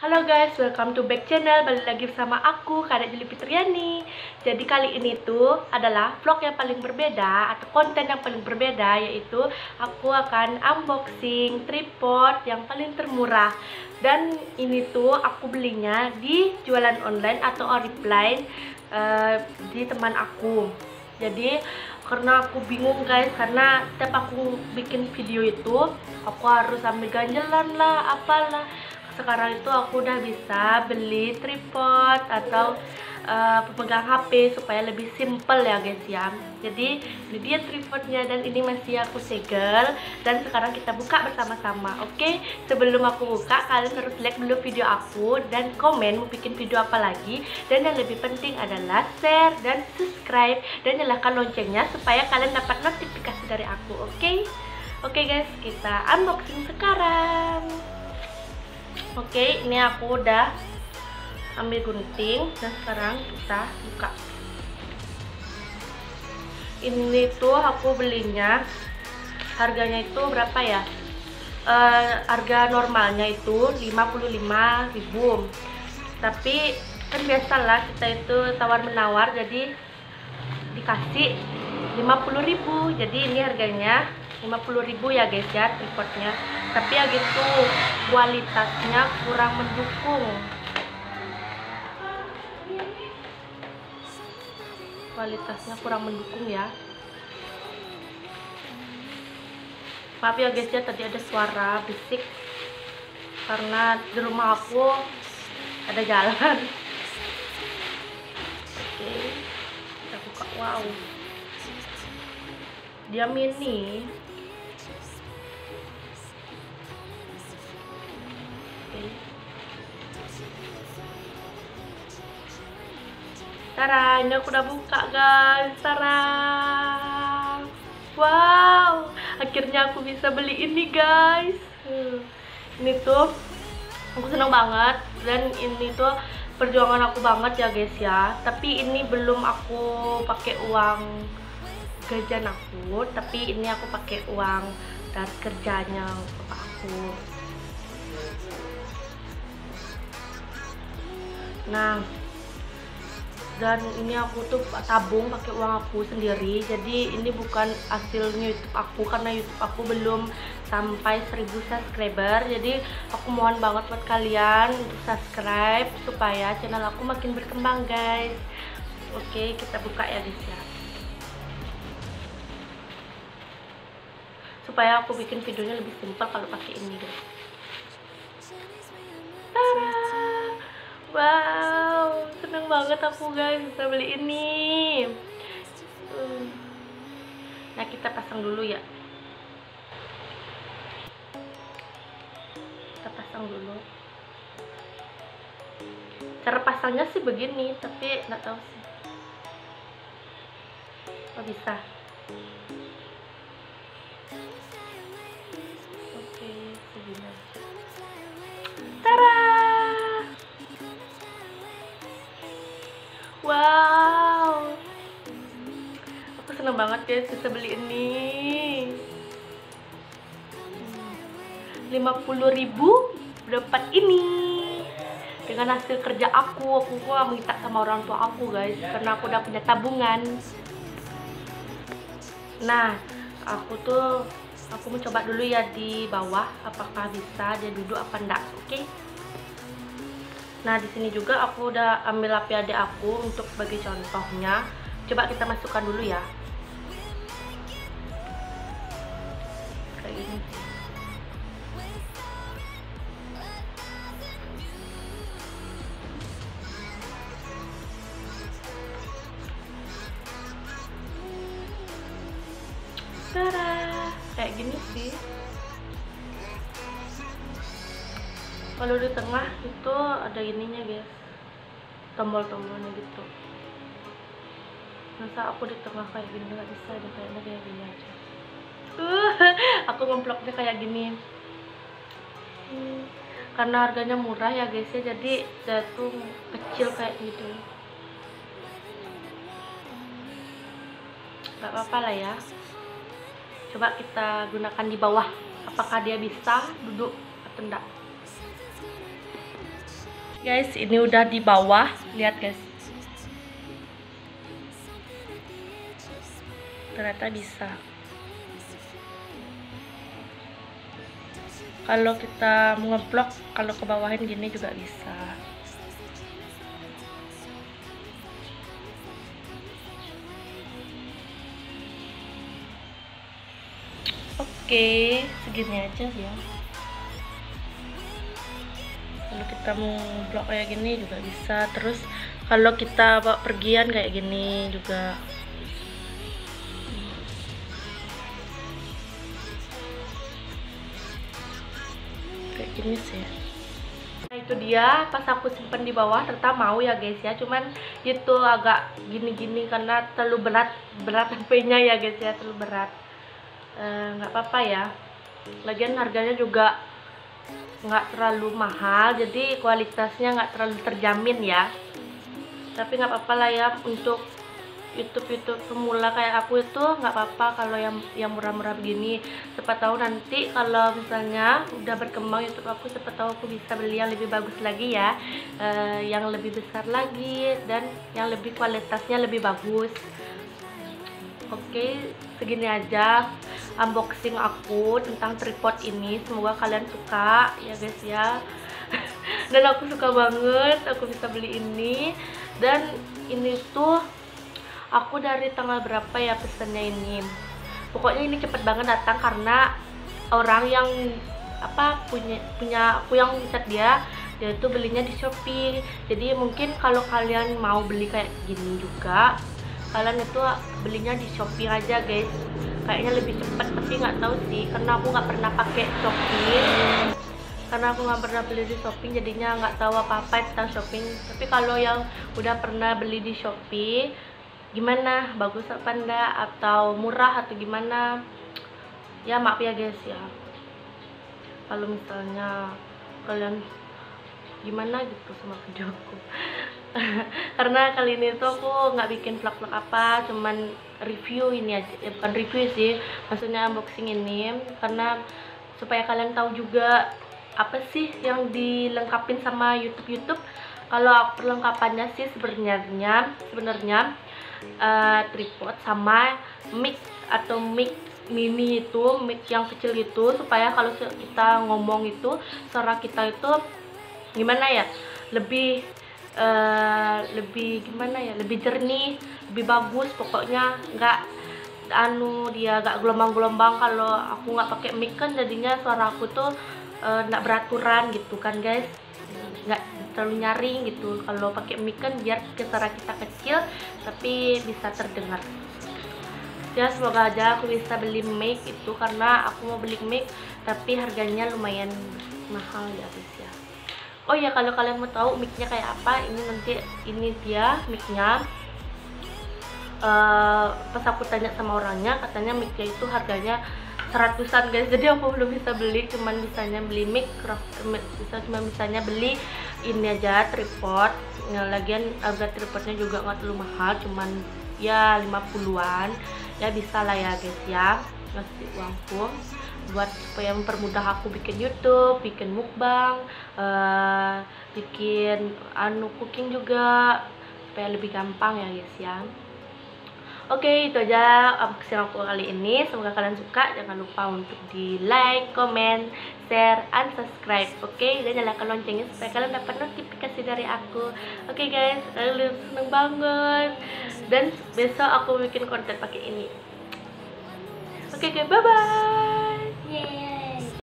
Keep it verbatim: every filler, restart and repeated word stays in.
Halo guys, welcome to back channel. Balik lagi bersama aku, Kak Juli Fitriani. Jadi kali ini tuh adalah vlog yang paling berbeda atau konten yang paling berbeda, yaitu aku akan unboxing tripod yang paling termurah. Dan ini tuh aku belinya di jualan online atau offline uh, di teman aku. Jadi karena aku bingung guys, karena setiap aku bikin video itu aku harus ambil ganjelan lah, apalah. Sekarang itu aku udah bisa beli tripod atau uh, pemegang H P supaya lebih simple ya guys ya. Jadi ini dia tripodnya dan ini masih aku segel, dan sekarang kita buka bersama-sama. Oke, sebelum aku buka kalian harus like dulu video aku dan komen mau bikin video apa lagi, dan yang lebih penting adalah share dan subscribe dan nyalakan loncengnya supaya kalian dapat notifikasi dari aku. Oke, oke guys, kita unboxing sekarang. Oke, ini aku udah ambil gunting dan sekarang kita buka. Ini tuh aku belinya harganya itu berapa ya? Uh, harga normalnya itu lima puluh lima ribu. Tapi kan biasalah kita itu tawar menawar, jadi dikasih lima puluh ribu. Jadi ini harganya lima puluh ribu ya guys ya tripodnya. Tapi ya gitu, kualitasnya kurang mendukung. Kualitasnya kurang mendukung ya. Maaf ya guys ya, tadi ada suara berisik karena di rumah aku ada jalan. Oke, kita buka. Wow, dia mini. Tara, ini aku udah buka guys. Tara, wow, akhirnya aku bisa beli ini guys. Ini tuh aku seneng banget, dan ini tuh perjuangan aku banget ya guys ya. Tapi ini belum aku pakai uang gajian aku, tapi ini aku pakai uang dari kerjanya bapak aku. Nah, dan ini aku tuh tabung pakai uang aku sendiri. Jadi ini bukan hasilnya YouTube aku, karena YouTube aku belum sampai seribu subscriber. Jadi aku mohon banget buat kalian untuk subscribe supaya channel aku makin berkembang guys. Oke, kita buka ya guys ya, supaya aku bikin videonya lebih simpel kalau pakai ini guys. Tada! Wow, seneng banget aku guys bisa beli ini. Nah, kita pasang dulu ya. Kita pasang dulu. Cara pasangnya sih begini, tapi nggak tahu sih. Oh, bisa. Oke, segini aja. Tada! Wow, aku seneng banget guys bisa beli ini. lima puluh ribu dapat ini dengan hasil kerja aku. Aku gak minta sama orang tua aku guys, karena aku udah punya tabungan. Nah, aku tuh aku mau coba dulu ya di bawah, apakah bisa dia duduk apa enggak. Oke, okay? Nah, di sini juga aku udah ambil H P adik aku untuk bagi contohnya. Coba kita masukkan dulu ya. Kayak gini. Tada! Kayak gini sih. Kalau di tengah itu ada ininya guys, tombol-tombolnya gitu. Masa aku di tengah kayak gini nggak bisa, deh kayaknya kayak gini aja. Uh, aku ngeploknya kayak gini. Hmm, karena harganya murah ya guys ya, jadi jatuh kecil kayak gitu. Gak apa-apa lah ya. Coba kita gunakan di bawah, apakah dia bisa duduk atau enggak. Guys, ini udah di bawah, lihat guys. Ternyata bisa. Kalau kita ngeblok, kalau ke bawahin gini juga bisa. Oke, segini aja ya. Kalau kita mau blok kayak gini juga bisa. Terus kalau kita bawa pergian kayak gini juga. Kayak gini sih. Nah, itu dia pas aku simpen di bawah, ternyata mau ya guys ya. Cuman itu agak gini-gini karena terlalu berat berat H P-nya ya guys ya, terlalu berat. Nggak e, apa-apa ya. Lagian harganya juga nggak terlalu mahal, jadi kualitasnya nggak terlalu terjamin ya. Tapi nggak apa-apa lah ya, untuk YouTube YouTube pemula kayak aku itu nggak apa-apa kalau yang yang murah-murah begini. Siapa tahu nanti kalau misalnya udah berkembang YouTube aku, siapa tahu aku bisa beli yang lebih bagus lagi ya, e, yang lebih besar lagi dan yang lebih kualitasnya lebih bagus. Oke, segini aja unboxing aku tentang tripod ini. Semoga kalian suka ya guys ya. Dan aku suka banget aku bisa beli ini. Dan ini tuh aku dari tanggal berapa ya pesannya ini. Pokoknya ini cepet banget datang karena orang yang apa punya punya aku yang chat dia dia itu belinya di Shopee. Jadi mungkin kalau kalian mau beli kayak gini juga, kalian itu belinya di Shopee aja guys, kayaknya lebih cepat. Tapi nggak tahu sih, karena aku nggak pernah pakai Shopee, karena aku nggak pernah beli di Shopee, jadinya nggak tahu apa-apa tentang shopping. Tapi kalau yang udah pernah beli di Shopee, gimana, bagus apa enggak, atau murah atau gimana ya, maaf ya guys ya kalau misalnya kalian gimana gitu sama videoku. Karena kali ini tuh aku nggak bikin vlog-vlog apa, cuman review ini aja, ya, bukan review sih, maksudnya unboxing ini, karena supaya kalian tahu juga apa sih yang dilengkapin sama YouTube YouTube. Kalau perlengkapannya sih sebenarnya sebenarnya uh, tripod sama mic atau mic mini itu, mic yang kecil itu, supaya kalau kita ngomong itu suara kita itu gimana ya, lebih Uh, lebih gimana ya, lebih jernih, lebih bagus. Pokoknya nggak anu dia nggak gelombang-gelombang. Kalau aku nggak pakai mic kan jadinya suara aku tuh uh, nggak beraturan gitu kan guys, nggak terlalu nyaring gitu. Kalau pakai mic kan biar suara kita kecil tapi bisa terdengar ya. Semoga aja aku bisa beli mic itu, karena aku mau beli mic tapi harganya lumayan mahal ya guys ya. Oh ya, kalau kalian mau tahu micnya kayak apa, ini nanti ini dia micnya. Uh, pas aku tanya sama orangnya, katanya micnya itu harganya seratusan guys. Jadi aku belum bisa beli, cuman bisanya beli mic, bisa cuma bisanya beli ini aja tripod. Nah, lagian harga tripodnya juga nggak terlalu mahal, cuman ya lima puluhan ya, bisa lah ya guys ya, ngasih uangku buat supaya mempermudah aku bikin YouTube, bikin mukbang, uh, bikin anu cooking juga, supaya lebih gampang ya guys ya. Oke, itu aja unboxing aku kali ini. Semoga kalian suka. Jangan lupa untuk di like, comment, share, and subscribe. Oke, dan nyalakan loncengnya supaya kalian dapat notifikasi dari aku. Oke guys, aku seneng banget. Dan besok aku bikin konten pakai ini. Oke guys, bye bye. Yeah.